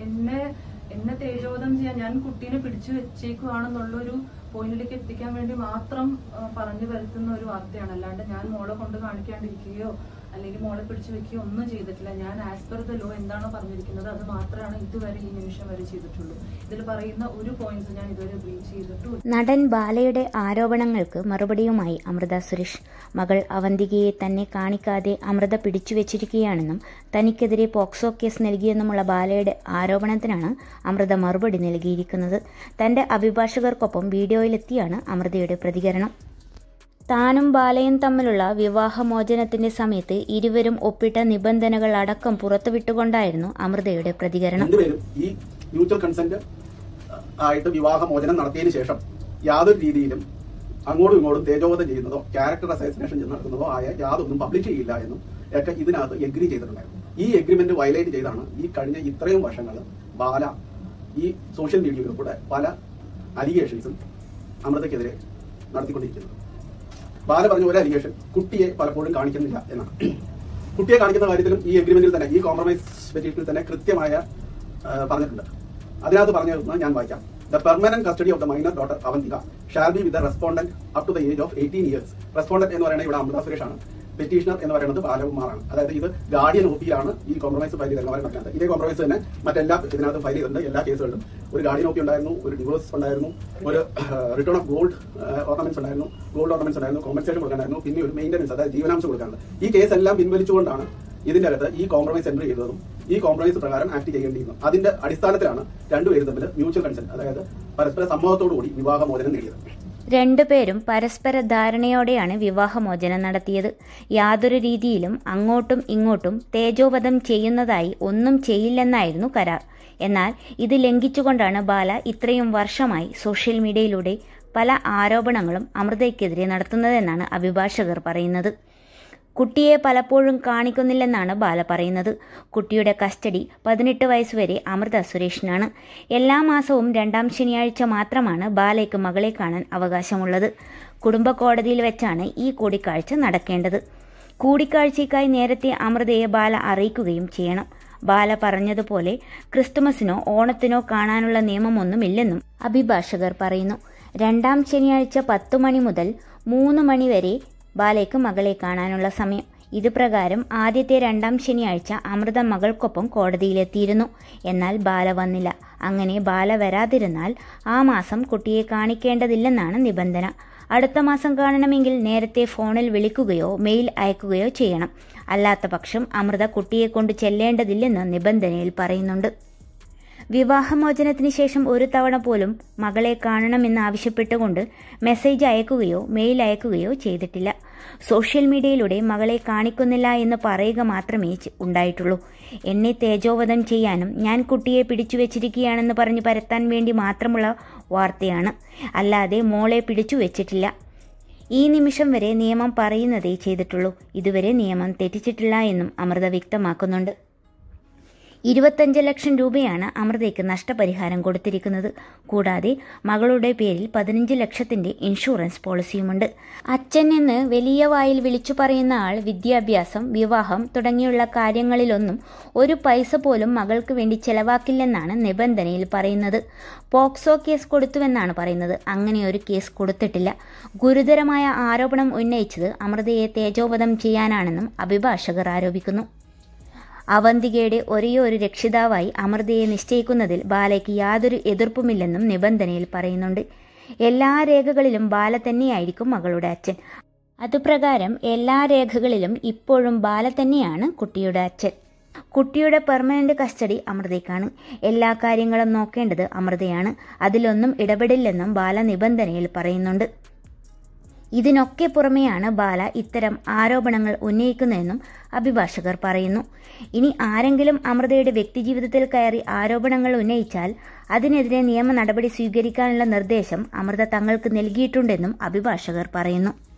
എന്നെ തേജോവധം ചെയ്യാൻ ഞാൻ കുട്ടീനെ പിടിച്ചു വെച്ചേക്കുവാണെന്നുള്ളൊരു പോയിന്റിലേക്ക് എത്തിക്കാൻ വേണ്ടി മാത്രം പറഞ്ഞു വരുത്തുന്ന ഒരു വാർത്തയാണ്. അല്ലാണ്ട് ഞാൻ മോളെ കൊണ്ട് കാണിക്കാണ്ടിരിക്കുകയോ അല്ലെങ്കിൽ മോളെ പിടിച്ചു വെക്കുകയോ ഒന്നും ചെയ്തിട്ടില്ല. ഞാൻ ആസ് പെർ ദ ലോ എന്താണോ പറഞ്ഞിരിക്കുന്നത് അത് മാത്രമാണ് ഇതുവരെ ഈ നിമിഷം വരെ ചെയ്തിട്ടുള്ളൂ. ഇതിൽ പറയുന്ന ഒരു പോയിന്റ്സ് ഞാൻ ഇതുവരെ ബ്രീച്ച് ചെയ്തിട്ടുള്ളൂ. നടൻ ബാലയുടെ ആരോപണങ്ങൾക്ക് മറുപടിയുമായി അമൃത സുരേഷ് മകൾ അവന്തികയെ തന്നെ കാണിക്കാതെ അമൃത പിടിച്ചുവെച്ചിരിക്കുകയാണെന്നും തനിക്കെതിരെ പോക്സോ കേസ് നൽകിയെന്നുമുള്ള ബാലയുടെ ആരോപണത്തിനാണ് അമൃത മറുപടി നൽകിയിരിക്കുന്നത്. തന്റെ അഭിഭാഷകർക്കൊപ്പം വീഡിയോയിലെത്തിയാണ് അമൃതയുടെ പ്രതികരണം. താനും ബാലയും തമ്മിലുള്ള വിവാഹമോചനത്തിന്റെ സമയത്ത് ഇരുവരും ഒപ്പിട്ട നിബന്ധനകൾ അടക്കം പുറത്തുവിട്ടുകൊണ്ടായിരുന്നു അമൃതയുടെ പ്രതികരണം. ഈ മ്യൂച്വൽ കൺസെന്റ് ആയിട്ട് വിവാഹമോചനം നടത്തിയതിനു ശേഷം യാതൊരു രീതിയിലും അങ്ങോട്ടും ഇങ്ങോട്ടും തേജോവധം ചെയ്യുന്നതോ ക്യാരക്ടർ അസൈസിനേഷൻ നടത്തുന്നതോ ആയ യാതൊന്നും പബ്ലിഷ് ചെയ്യില്ല എന്നും ഒക്കെ ഇതിനകത്ത് എഗ്രി ചെയ്തിട്ടുണ്ടായിരുന്നു. ഈ എഗ്രിമെന്റ് വയലേറ്റ് ചെയ്താണ് ഈ കഴിഞ്ഞ ഇത്രയും വർഷങ്ങൾ ബാല ഈ സോഷ്യൽ മീഡിയയിൽ കൂടെ പല അലിഗേഷൻസും അമൃതയ്ക്കെതിരെ നടത്തിക്കൊണ്ടിരിക്കുന്നത്. ബാല പറഞ്ഞ ഒരു അലിഗേഷൻ കുട്ടിയെ പലപ്പോഴും കാണിക്കുന്നില്ല എന്നാണ്. കുട്ടിയെ കാണിക്കുന്ന കാര്യത്തിലും ഈ എഗ്രിമെന്റിൽ തന്നെ ഈ കോംപ്രമൈസ് പെറ്റീഷനിൽ തന്നെ കൃത്യമായ പറഞ്ഞിട്ടുണ്ട്. അതിനകത്ത് പറഞ്ഞിരുന്നത് ഞാൻ വായിക്കാം. The permanent custody of the minor daughter Avantika shall be with the respondent up to the age of 18 years. Respondent എന്ന് പറയുന്നത് ഇവിടെ അമൃത സുരേഷ് ആണ്. പെറ്റീഷണർ എന്ന് പറയുന്നത് ബാലകുമാറാണ്. അതായത് ഇത് ഗാർഡിയൻ ഒപ്പിയിലാണ് ഈ കോംപ്രമൈസ് ഫയൽ ചെയ്തത്. പറഞ്ഞത് ഇതേ കോംപ്രമൈസ് തന്നെ മറ്റെല്ലാ ഇതിനകത്ത് ഫയൽ ചെയ്തിട്ടുണ്ട്. എല്ലാ കേസുകളിലും ഒരു ഗാർഡിയൻ ഒപ്പി ഉണ്ടായിരുന്നു, ഒരു ഡിവോഴ്സ് ഉണ്ടായിരുന്നു, ഒരു റിട്ടേൺ ഓഫ് ഗോൾഡ് ഓർണമെന്റ്സ് ഉണ്ടായിരുന്നു, കോമ്പൻസേഷൻ കൊടുക്കാനായിരുന്നു, പിന്നെ ഒരു മെയിൻ്റനൻസ് അതായത് ജീവനാംശം കൊടുക്കാനുണ്ട്. ഈ കേസ് എല്ലാം പിൻവലിച്ചുകൊണ്ടാണ് ഇതിന്റെ അകത്ത് ഈ കോംപ്രമൈസ് എൻട്രി ചെയ്തതും ഈ കോംപ്രമൈസ് പ്രകാരം ആക്ട് ചെയ്യേണ്ടിയിരുന്നു. അതിന്റെ അടിസ്ഥാനത്തിലാണ് രണ്ടുപേരും തമ്മിൽ മ്യൂച്വൽ കൺസെന്റ് അതായത് പരസ്പര സമ്മതത്തോടുകൂടി വിവാഹമോചനം നേടിയത്. രണ്ടുപേരും പരസ്പര ധാരണയോടെയാണ് വിവാഹമോചനം നടത്തിയത്. യാതൊരു രീതിയിലും അങ്ങോട്ടും ഇങ്ങോട്ടും തേജോവധം ചെയ്യുന്നതായി ഒന്നും ചെയ്യില്ലെന്നായിരുന്നു കരാർ. എന്നാൽ ഇത് ലംഘിച്ചുകൊണ്ടാണ് ബാല ഇത്രയും വർഷമായി സോഷ്യൽ മീഡിയയിലൂടെ പല ആരോപണങ്ങളും അമൃതയ്ക്കെതിരെ നടത്തുന്നതെന്നാണ് അഭിഭാഷകർ പറയുന്നത്. കുട്ടിയെ പലപ്പോഴും കാണിക്കുന്നില്ലെന്നാണ് ബാല പറയുന്നത്. കുട്ടിയുടെ കസ്റ്റഡി 18 വയസ്സുവരെ അമൃത സുരേഷിനാണ്. എല്ലാ മാസവും 2ാം ശനിയാഴ്ച മാത്രമാണ് ബാലയ്ക്ക് മകളെ കാണാൻ അവകാശമുള്ളത്. കുടുംബ കോടതിയിൽ വെച്ചാണ് ഈ കൂടിക്കാഴ്ച നടക്കേണ്ടത്. കൂടിക്കാഴ്ചയ്ക്കായി നേരത്തെ അമൃതയെ ബാല അറിയിക്കുകയും ചെയ്യണം. ബാല പറഞ്ഞതുപോലെ ക്രിസ്തുമസിനോ ഓണത്തിനോ കാണാനുള്ള നിയമമൊന്നുമില്ലെന്നും അഭിഭാഷകർ പറയുന്നു. 2ാം ശനിയാഴ്ച 10 മണി മുതൽ 3 മണി വരെ ബാലയ്ക്ക് മകളെ കാണാനുള്ള സമയം. ഇത് പ്രകാരം ആദ്യത്തെ 2ാം ശനിയാഴ്ച അമൃത മകൾക്കൊപ്പം കോടതിയിലെത്തിയിരുന്നു. എന്നാൽ ബാല വന്നില്ല. അങ്ങനെ ബാല വരാതിരുന്നാൽ ആ മാസം കുട്ടിയെ കാണിക്കേണ്ടതില്ലെന്നാണ് നിബന്ധന. അടുത്ത മാസം കാണണമെങ്കിൽ നേരത്തെ ഫോണിൽ വിളിക്കുകയോ മെയിൽ അയക്കുകയോ ചെയ്യണം. അല്ലാത്ത പക്ഷം അമൃത കുട്ടിയെ കൊണ്ട് ചെല്ലേണ്ടതില്ലെന്ന് നിബന്ധനയിൽ പറയുന്നുണ്ട്. വിവാഹമോചനത്തിന് ശേഷം ഒരു തവണ പോലും മകളെ കാണണമെന്നാവശ്യപ്പെട്ടുകൊണ്ട് മെസ്സേജ് അയക്കുകയോ മെയിൽ അയക്കുകയോ ചെയ്തിട്ടില്ല. സോഷ്യൽ മീഡിയയിലൂടെ മകളെ കാണിക്കുന്നില്ല എന്ന് പറയുക മാത്രമേ ഉണ്ടായിട്ടുള്ളൂ. എന്നെ തേജോവധം ചെയ്യാനും ഞാൻ കുട്ടിയെ പിടിച്ചുവെച്ചിരിക്കുകയാണെന്ന് പറഞ്ഞ് പരത്താൻ വേണ്ടി മാത്രമുള്ള വാർത്തയാണ്. അല്ലാതെ മോളെ പിടിച്ചുവെച്ചിട്ടില്ല. ഈ നിമിഷം വരെ നിയമം പറയുന്നതേ ചെയ്തിട്ടുള്ളൂ. ഇതുവരെ നിയമം തെറ്റിച്ചിട്ടില്ല എന്നും അമൃത വ്യക്തമാക്കുന്നുണ്ട്. 25 ലക്ഷം രൂപയാണ് അമൃതയ്ക്ക് നഷ്ടപരിഹാരം കൊടുത്തിരിക്കുന്നത്. കൂടാതെ മകളുടെ പേരിൽ 15 ലക്ഷത്തിന്റെ ഇൻഷുറൻസ് പോളിസിയുമുണ്ട്. അച്ഛൻ എന്ന് വലിയ വായിൽ വിളിച്ചു പറയുന്ന ആൾ വിദ്യാഭ്യാസം, വിവാഹം തുടങ്ങിയുള്ള കാര്യങ്ങളിലൊന്നും ഒരു പൈസ പോലും മകൾക്ക് വേണ്ടി ചെലവാക്കില്ലെന്നാണ് നിബന്ധനയിൽ പറയുന്നത്. പോക്സോ കേസ് കൊടുത്തുവെന്നാണ് പറയുന്നത്. അങ്ങനെ ഒരു കേസ് കൊടുത്തിട്ടില്ല. ഗുരുതരമായ ആരോപണം ഉന്നയിച്ചത് അമൃതയെ തേജോവധം ചെയ്യാനാണെന്നും അഭിഭാഷകർ ആരോപിക്കുന്നു. അവന്തികയുടെ ഒരേയൊരു രക്ഷിതാവായി അമൃതയെ നിശ്ചയിക്കുന്നതിൽ ബാലയ്ക്ക് യാതൊരു എതിർപ്പുമില്ലെന്നും നിബന്ധനയിൽ പറയുന്നുണ്ട്. എല്ലാ രേഖകളിലും ബാല തന്നെയായിരിക്കും മകളുടെ അച്ഛൻ. അതുപ്രകാരം എല്ലാ രേഖകളിലും ഇപ്പോഴും ബാല തന്നെയാണ് കുട്ടിയുടെ അച്ഛൻ. കുട്ടിയുടെ പെർമനന്റ് കസ്റ്റഡി അമൃതയ്ക്കാണ്. എല്ലാ കാര്യങ്ങളും നോക്കേണ്ടത് അമൃതയാണ്. അതിലൊന്നും ഇടപെടില്ലെന്നും ബാല നിബന്ധനയിൽ പറയുന്നുണ്ട്. ഇതിനൊക്കെ പുറമെയാണ് ബാല ഇത്തരം ആരോപണങ്ങൾ ഉന്നയിക്കുന്നതെന്നും അഭിഭാഷകർ പറയുന്നു. ഇനി ആരെങ്കിലും അമൃതയുടെ വ്യക്തിജീവിതത്തിൽ കയറി ആരോപണങ്ങൾ ഉന്നയിച്ചാൽ അതിനെതിരെ നിയമ നടപടി സ്വീകരിക്കാനുള്ള നിർദ്ദേശം അമൃത തങ്ങൾക്ക് നൽകിയിട്ടുണ്ടെന്നും അഭിഭാഷകർ പറയുന്നു.